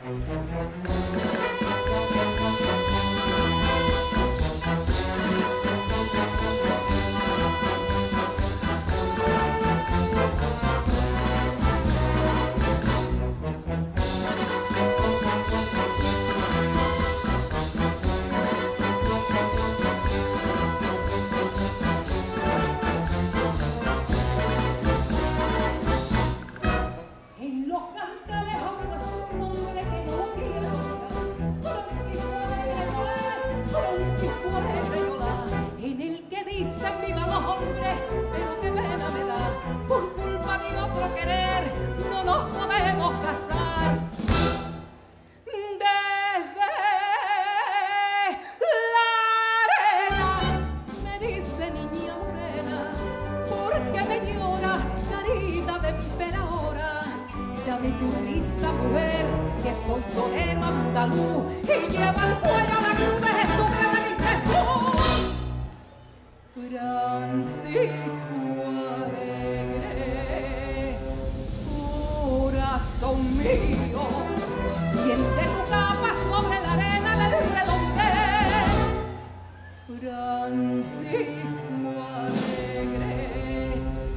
Dame tu risa, mujer, que soy torero andaluz y lleva al cuello la cruz de Jesús que me diste tú. Francisco alegre, corazón mío, tiende tu capa sobre la arena del redondel. Francisco alegre,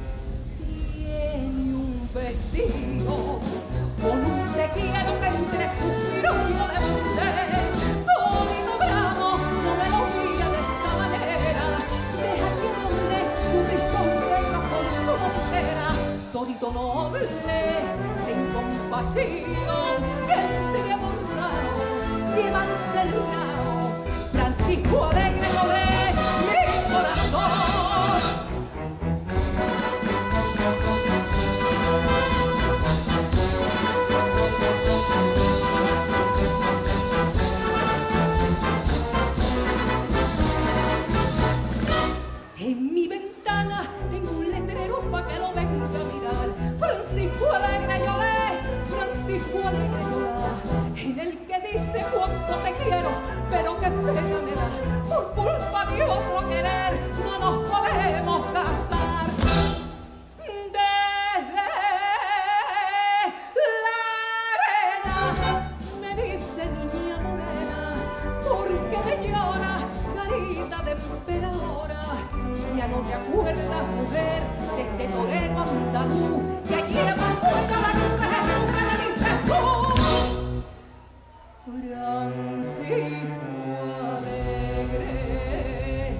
tiene un vestido con un te quiero que entre suspiros yo de burdel. Todito bravo, no me lo mira de esa manera. Deja que doble tu risón venga con su montera. Todito noble, ten compasión, que entre abordado lleva encerrado. Francisco alegre lo ve mi corazón. En mi ventana tengo un letrero pa' que lo venga a mirar. Francisco alegre yo le, Francisco alegre yo la. En el que dice cuánto te quiero, pero qué pena me da. Por culpa de otro querer no nos podemos casar. Desde la arena me dice niña morena, porque me llora carita de emperadora. Ya no te acuerdas, mujer, de este torero andaluz que allí lleva el cuello la cruz de Jesús que le diste tú. Francisco alegre,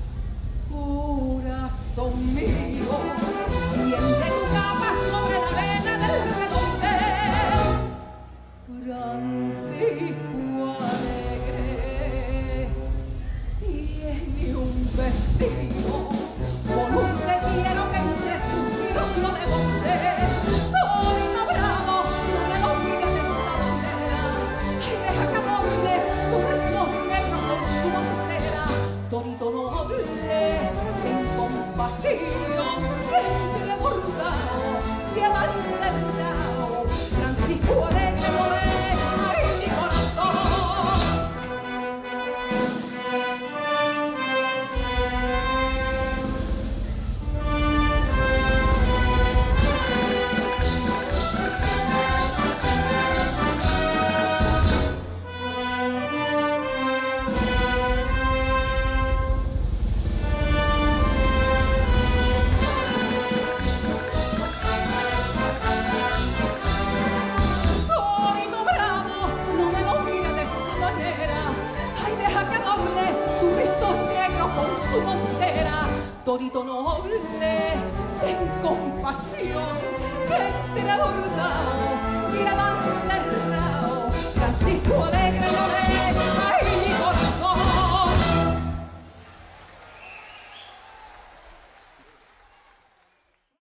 corazón mío, tiende tu capa sobre la arena del redondel. Francisco alegre, tiene un vestido con un te quiero que entre suspiros lo de bordel. Torito bravo, no me lo mires de esa manera. Ay, deja que adorne tu rizos negros con su montera. Torito noble, ten compasión, que entre bordado lleva encerrado. Francisco alegre lo ve, ay, mi corazón. Torito bravo, no me lo mires de esa manera. Ay, deja que adorne tu rizos negros con su montera. Torito noble, ten compasión, que entre bordado lleva encerrado.